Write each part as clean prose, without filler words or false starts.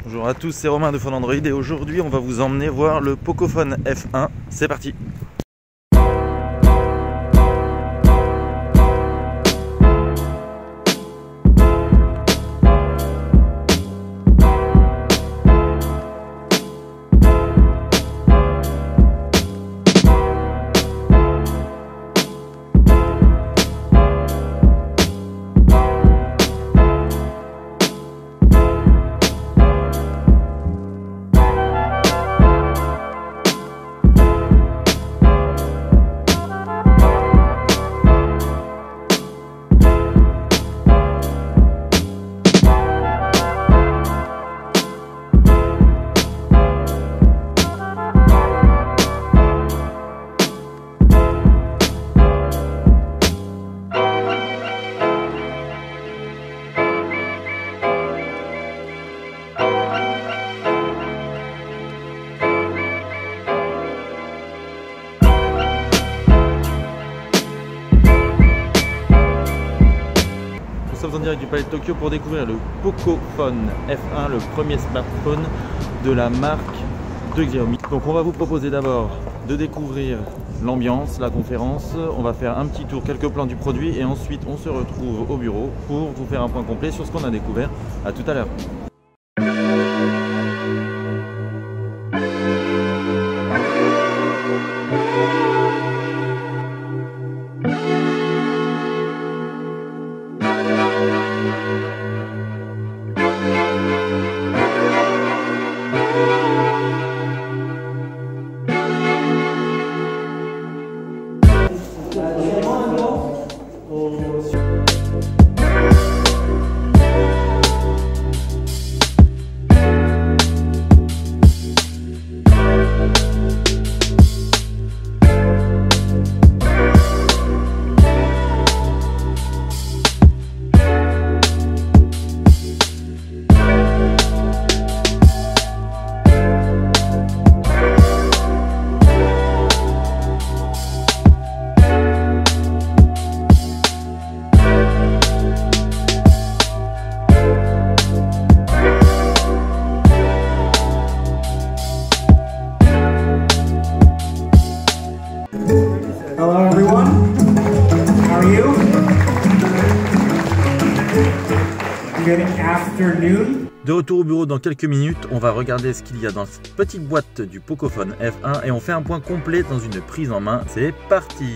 Bonjour à tous, c'est Romain de Phone Android et aujourd'hui on va vous emmener voir le Pocophone F1. C'est parti! Nous sommes en direct du Palais de Tokyo pour découvrir le Pocophone F1, le premier smartphone de la marque de Xiaomi. Donc on va vous proposer d'abord de découvrir l'ambiance, la conférence, on va faire un petit tour, quelques plans du produit et ensuite on se retrouve au bureau pour vous faire un point complet sur ce qu'on a découvert. À tout à l'heure. Hello everyone, how are you? Good afternoon. De retour au bureau dans quelques minutes, on va regarder ce qu'il y a dans cette petite boîte du Pocophone F1 et on fait un point complet dans une prise en main. C'est parti!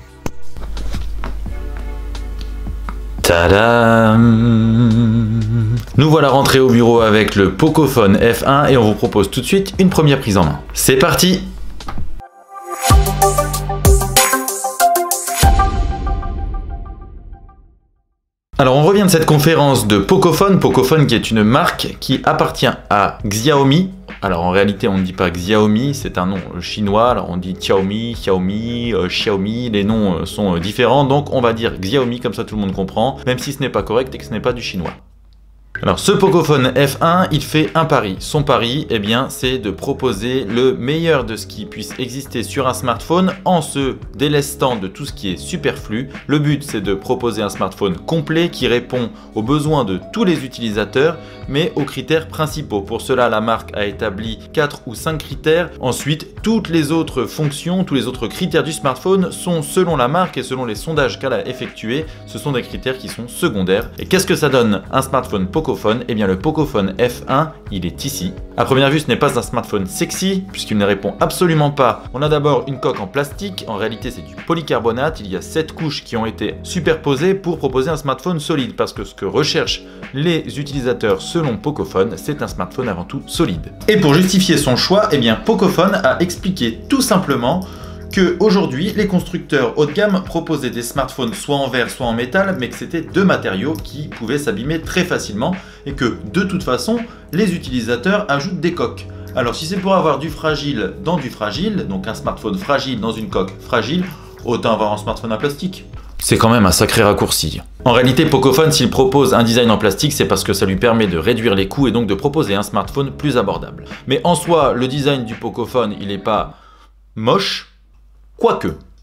Tadam! Nous voilà rentrés au bureau avec le Pocophone F1 et on vous propose tout de suite une première prise en main. C'est parti! Alors on revient de cette conférence de Pocophone, Pocophone qui est une marque qui appartient à Xiaomi. Alors en réalité on ne dit pas Xiaomi, c'est un nom chinois, alors on dit Xiaomi, Xiaomi, les noms sont différents, donc on va dire Xiaomi comme ça tout le monde comprend, même si ce n'est pas correct et que ce n'est pas du chinois. Alors ce Pocophone F1, il fait un pari. Son pari, eh bien, c'est de proposer le meilleur de ce qui puisse exister sur un smartphone en se délestant de tout ce qui est superflu. Le but, c'est de proposer un smartphone complet qui répond aux besoins de tous les utilisateurs, mais aux critères principaux. Pour cela, la marque a établi 4 ou 5 critères. Ensuite, toutes les autres fonctions, tous les autres critères du smartphone sont selon la marque et selon les sondages qu'elle a effectués, ce sont des critères qui sont secondaires. Et qu'est-ce que ça donne un smartphone Pocophone? Eh bien le Pocophone F1, il est ici. À première vue, ce n'est pas un smartphone sexy, puisqu'il ne répond absolument pas. On a d'abord une coque en plastique, en réalité c'est du polycarbonate, il y a 7 couches qui ont été superposées pour proposer un smartphone solide, parce que ce que recherchent les utilisateurs selon Pocophone, c'est un smartphone avant tout solide. Et pour justifier son choix, eh bien Pocophone a expliqué tout simplement que aujourd'hui les constructeurs haut de gamme proposaient des smartphones soit en verre soit en métal, mais que c'était deux matériaux qui pouvaient s'abîmer très facilement et que de toute façon les utilisateurs ajoutent des coques. Alors si c'est pour avoir du fragile dans du fragile, donc un smartphone fragile dans une coque fragile, autant avoir un smartphone en plastique. C'est quand même un sacré raccourci. En réalité, Pocophone, s'il propose un design en plastique, c'est parce que ça lui permet de réduire les coûts et donc de proposer un smartphone plus abordable. Mais en soi, le design du Pocophone, il n'est pas moche, quoique.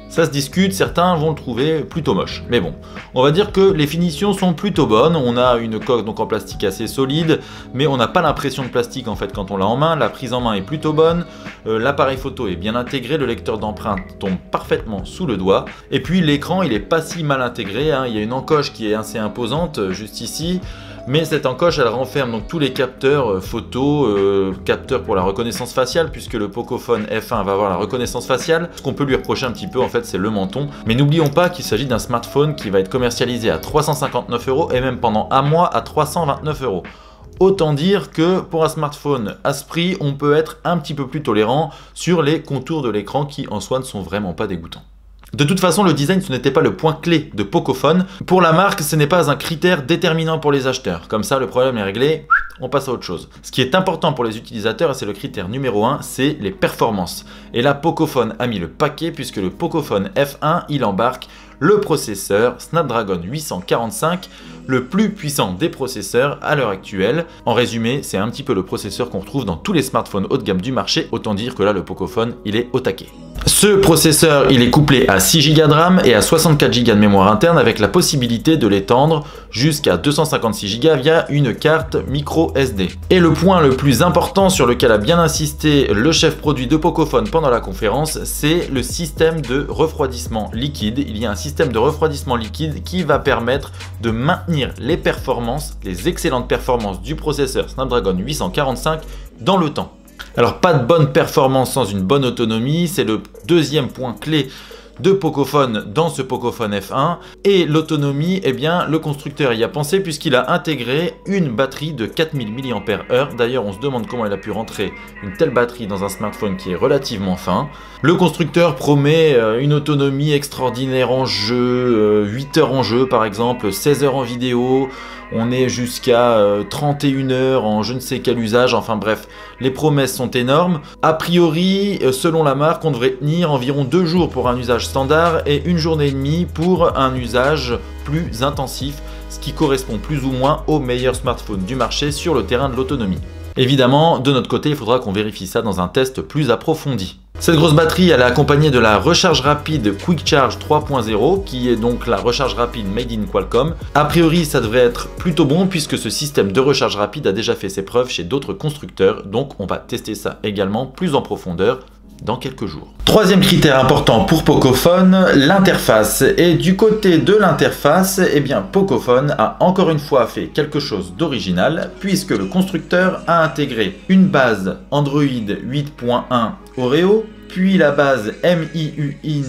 Ça se discute, certains vont le trouver plutôt moche. Mais bon, on va dire que les finitions sont plutôt bonnes. On a une coque donc en plastique assez solide, mais on n'a pas l'impression de plastique en fait quand on l'a en main. La prise en main est plutôt bonne, l'appareil photo est bien intégré, le lecteur d'empreintes tombe parfaitement sous le doigt. Et puis l'écran, il est pas si mal intégré, hein. Il y a une encoche qui est assez imposante juste ici. Mais cette encoche, elle renferme donc tous les capteurs photo, capteurs pour la reconnaissance faciale, puisque le Pocophone F1 va avoir la reconnaissance faciale. Ce qu'on peut lui reprocher un petit peu, en fait, c'est le menton. Mais n'oublions pas qu'il s'agit d'un smartphone qui va être commercialisé à 359 € et même pendant un mois à 329 €. Autant dire que pour un smartphone à ce prix, on peut être un petit peu plus tolérant sur les contours de l'écran qui en soi ne sont vraiment pas dégoûtants. De toute façon, le design, ce n'était pas le point clé de Pocophone. Pour la marque, ce n'est pas un critère déterminant pour les acheteurs. Comme ça, le problème est réglé, on passe à autre chose. Ce qui est important pour les utilisateurs, et c'est le critère numéro 1, c'est les performances. Et là, Pocophone a mis le paquet puisque le Pocophone F1, il embarque le processeur Snapdragon 845, le plus puissant des processeurs à l'heure actuelle. En résumé, c'est un petit peu le processeur qu'on retrouve dans tous les smartphones haut de gamme du marché. Autant dire que là, le Pocophone, il est au taquet. Ce processeur, il est couplé à 6 Go de RAM et à 64 Go de mémoire interne avec la possibilité de l'étendre jusqu'à 256 Go via une carte micro SD. Et le point le plus important sur lequel a bien insisté le chef produit de Pocophone pendant la conférence, c'est le système de refroidissement liquide. Il y a un système de refroidissement liquide qui va permettre de maintenir les performances, les excellentes performances du processeur Snapdragon 845 dans le temps. Alors pas de bonne performance sans une bonne autonomie, c'est le deuxième point clé de Pocophone dans ce Pocophone F1. Et l'autonomie, eh bien le constructeur y a pensé puisqu'il a intégré une batterie de 4000 mAh. D'ailleurs on se demande comment il a pu rentrer une telle batterie dans un smartphone qui est relativement fin. Le constructeur promet une autonomie extraordinaire en jeu, 8 heures en jeu par exemple, 16 heures en vidéo. On est jusqu'à 31 heures en je ne sais quel usage, enfin bref, les promesses sont énormes. A priori, selon la marque, on devrait tenir environ 2 jours pour un usage standard et 1 journée et demie pour un usage plus intensif, ce qui correspond plus ou moins aux meilleurs smartphones du marché sur le terrain de l'autonomie. Évidemment, de notre côté, il faudra qu'on vérifie ça dans un test plus approfondi. Cette grosse batterie, elle est accompagnée de la recharge rapide Quick Charge 3.0, qui est donc la recharge rapide made in Qualcomm. A priori, ça devrait être plutôt bon puisque ce système de recharge rapide a déjà fait ses preuves chez d'autres constructeurs, donc on va tester ça également plus en profondeur dans quelques jours. Troisième critère important pour Pocophone, l'interface. Et du côté de l'interface, eh bien Pocophone a encore une fois fait quelque chose d'original puisque le constructeur a intégré une base Android 8.1 Oreo, puis la base MIUI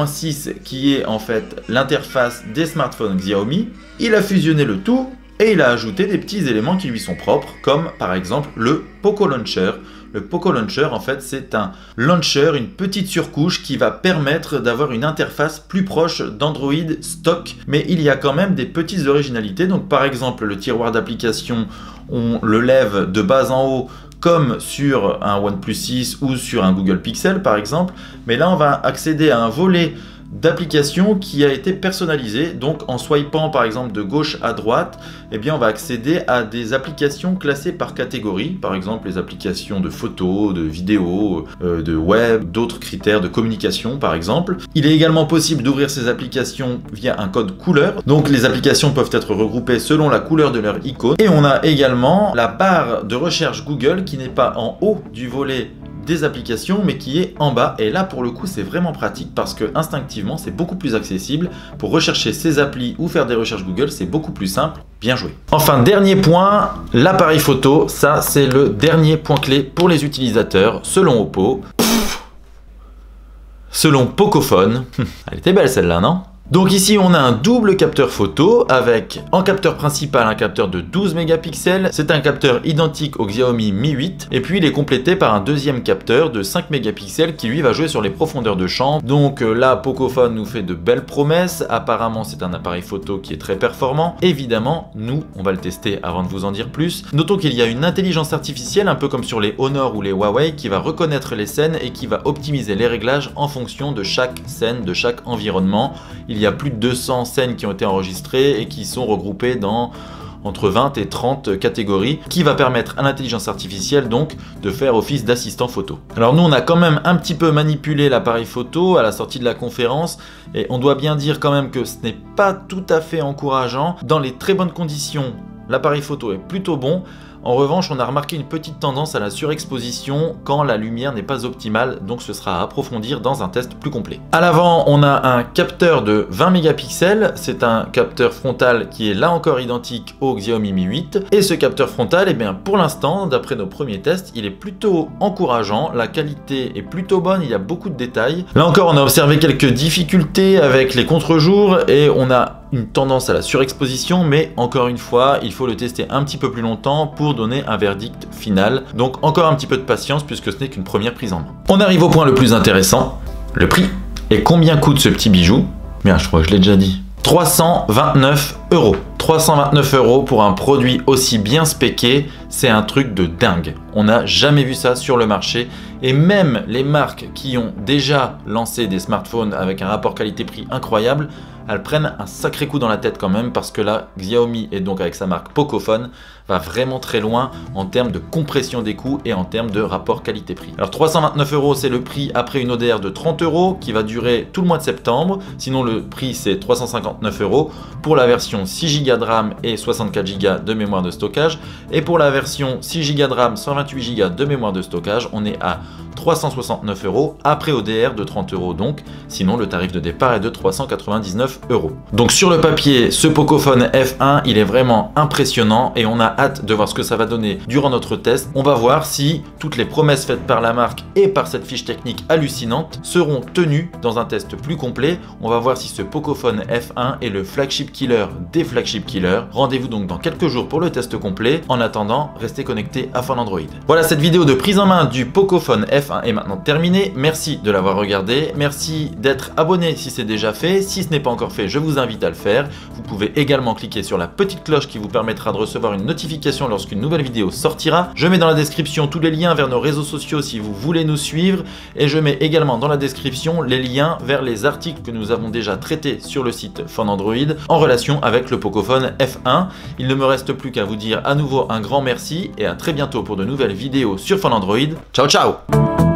9.6 qui est en fait l'interface des smartphones Xiaomi. Il a fusionné le tout et il a ajouté des petits éléments qui lui sont propres comme par exemple le Poco Launcher. Le Poco Launcher, en fait, c'est un launcher, une petite surcouche qui va permettre d'avoir une interface plus proche d'Android stock. Mais il y a quand même des petites originalités. Donc, par exemple, le tiroir d'application, on le lève de bas en haut comme sur un OnePlus 6 ou sur un Google Pixel, par exemple. Mais là, on va accéder à un volet d'application qui a été personnalisé. Donc en swipant par exemple de gauche à droite, eh bien on va accéder à des applications classées par catégorie, par exemple les applications de photos, de vidéos, de web, d'autres critères de communication par exemple. Il est également possible d'ouvrir ces applications via un code couleur, donc les applications peuvent être regroupées selon la couleur de leur icône. Et on a également la barre de recherche Google qui n'est pas en haut du volet des applications mais qui est en bas, et là pour le coup c'est vraiment pratique parce que instinctivement c'est beaucoup plus accessible. Pour rechercher ces applis ou faire des recherches Google, c'est beaucoup plus simple. Bien joué. Enfin, dernier point, l'appareil photo. Ça c'est le dernier point clé pour les utilisateurs selon Oppo. Selon Pocophone. Elle était belle celle-là, non? Donc ici on a un double capteur photo avec en capteur principal un capteur de 12 mégapixels, c'est un capteur identique au Xiaomi Mi 8 et puis il est complété par un deuxième capteur de 5 mégapixels qui lui va jouer sur les profondeurs de champ. Donc là Pocophone nous fait de belles promesses, apparemment c'est un appareil photo qui est très performant. Évidemment nous on va le tester avant de vous en dire plus. Notons qu'il y a une intelligence artificielle un peu comme sur les Honor ou les Huawei qui va reconnaître les scènes et qui va optimiser les réglages en fonction de chaque scène, de chaque environnement. Il y a plus de 200 scènes qui ont été enregistrées et qui sont regroupées dans entre 20 et 30 catégories, qui va permettre à l'intelligence artificielle donc de faire office d'assistant photo. Alors nous on a quand même un petit peu manipulé l'appareil photo à la sortie de la conférence, et on doit bien dire quand même que ce n'est pas tout à fait encourageant. Dans les très bonnes conditions, l'appareil photo est plutôt bon. En revanche, on a remarqué une petite tendance à la surexposition quand la lumière n'est pas optimale, donc ce sera à approfondir dans un test plus complet. À l'avant, on a un capteur de 20 mégapixels, c'est un capteur frontal qui est là encore identique au Xiaomi Mi 8. Et ce capteur frontal, eh bien, pour l'instant, d'après nos premiers tests, il est plutôt encourageant, la qualité est plutôt bonne, il y a beaucoup de détails. Là encore, on a observé quelques difficultés avec les contre-jours et on a une tendance à la surexposition, mais encore une fois, il faut le tester un petit peu plus longtemps pour donner un verdict final. Donc encore un petit peu de patience puisque ce n'est qu'une première prise en main. On arrive au point le plus intéressant, le prix. Et combien coûte ce petit bijou? Bien, je crois que je l'ai déjà dit. 329 €. 329 € pour un produit aussi bien spéqué, c'est un truc de dingue. On n'a jamais vu ça sur le marché et même les marques qui ont déjà lancé des smartphones avec un rapport qualité-prix incroyable, elles prennent un sacré coup dans la tête quand même parce que là, Xiaomi et donc avec sa marque Pocophone va vraiment très loin en termes de compression des coûts et en termes de rapport qualité-prix. Alors 329 € c'est le prix après une ODR de 30 € qui va durer tout le mois de septembre. Sinon le prix c'est 359 € pour la version 6 Go de RAM et 64 Go de mémoire de stockage. Et pour la version 6 Go de RAM, 128 Go de mémoire de stockage, on est à 369 € après ODR de 30 € donc. Sinon le tarif de départ est de 399 €. Donc sur le papier, ce Pocophone F1 il est vraiment impressionnant et on a hâte de voir ce que ça va donner durant notre test. On va voir si toutes les promesses faites par la marque et par cette fiche technique hallucinante seront tenues dans un test plus complet. On va voir si ce Pocophone F1 est le flagship killer des flagship killers. Rendez-vous donc dans quelques jours pour le test complet. En attendant, restez connectés à Phone Android. Voilà, cette vidéo de prise en main du Pocophone F1 est maintenant terminée. Merci de l'avoir regardé. Merci d'être abonné si c'est déjà fait. Si ce n'est pas encore fait, je vous invite à le faire. Vous pouvez également cliquer sur la petite cloche qui vous permettra de recevoir une notification lorsqu'une nouvelle vidéo sortira. Je mets dans la description tous les liens vers nos réseaux sociaux si vous voulez nous suivre et je mets également dans la description les liens vers les articles que nous avons déjà traités sur le site Phone Android en relation avec le Pocophone F1. Il ne me reste plus qu'à vous dire à nouveau un grand merci et à très bientôt pour de nouvelles vidéos sur Phone Android. Ciao ciao!